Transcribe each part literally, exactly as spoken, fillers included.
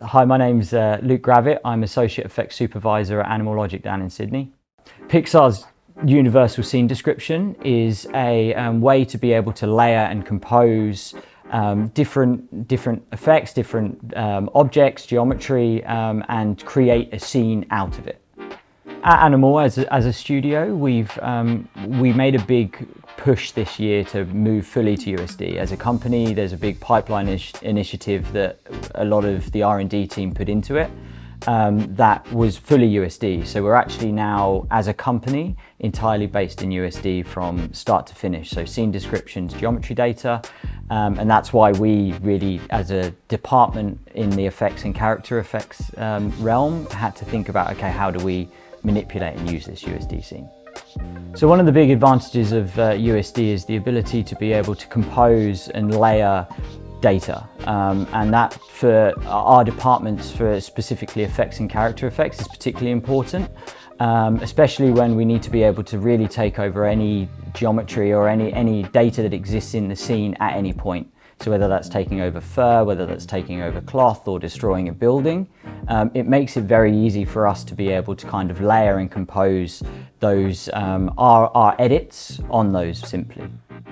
Hi, my name's uh, Luke Gravett. I'm Associate F X Supervisor at Animal Logic down in Sydney. Pixar's universal scene description is a um, way to be able to layer and compose um, different, different effects, different um, objects, geometry, um, and create a scene out of it. At Animal, as a, as a studio, we've um, we made a big push this year to move fully to U S D. As a company, there's a big pipeline initiative that a lot of the R and D team put into it um, that was fully U S D. So we're actually now, as a company, entirely based in U S D from start to finish. So scene descriptions, geometry data, um, and that's why we really, as a department in the effects and character effects um, realm, had to think about, okay, how do we manipulate and use this U S D scene? So one of the big advantages of uh, U S D is the ability to be able to compose and layer data, um, and that for our departments, for specifically effects and character effects, is particularly important, um, especially when we need to be able to really take over any geometry or any, any data that exists in the scene at any point. So whether that's taking over fur, whether that's taking over cloth or destroying a building, um, it makes it very easy for us to be able to kind of layer and compose those, um, our, our edits on those simply.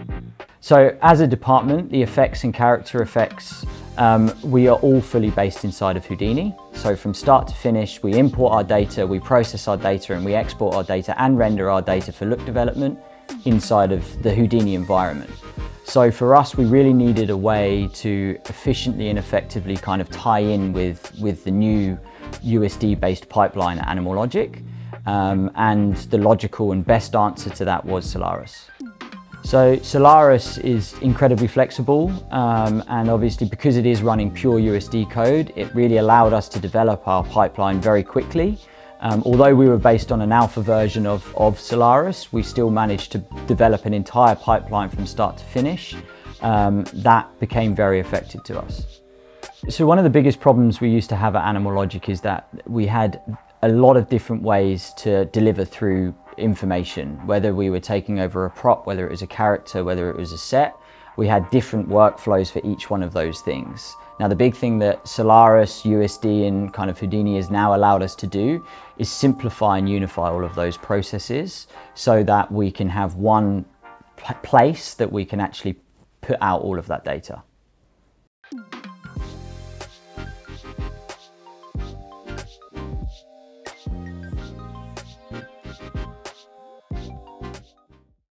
So as a department, the effects and character effects, um, we are all fully based inside of Houdini. So from start to finish, we import our data, we process our data, and we export our data and render our data for look development inside of the Houdini environment. So for us, we really needed a way to efficiently and effectively kind of tie in with, with the new U S D-based pipeline at Animal Logic. Um, and the logical and best answer to that was Solaris. So Solaris is incredibly flexible, um, and obviously because it is running pure U S D code, it really allowed us to develop our pipeline very quickly. Um, although we were based on an alpha version of, of Solaris, we still managed to develop an entire pipeline from start to finish. Um, that became very effective to us. So one of the biggest problems we used to have at Animal Logic is that we had a lot of different ways to deliver through information, whether we were taking over a prop, whether it was a character, whether it was a set. We had different workflows for each one of those things. Now, the big thing that Solaris, U S D, and kind of Houdini has now allowed us to do is simplify and unify all of those processes so that we can have one place that we can actually put out all of that data.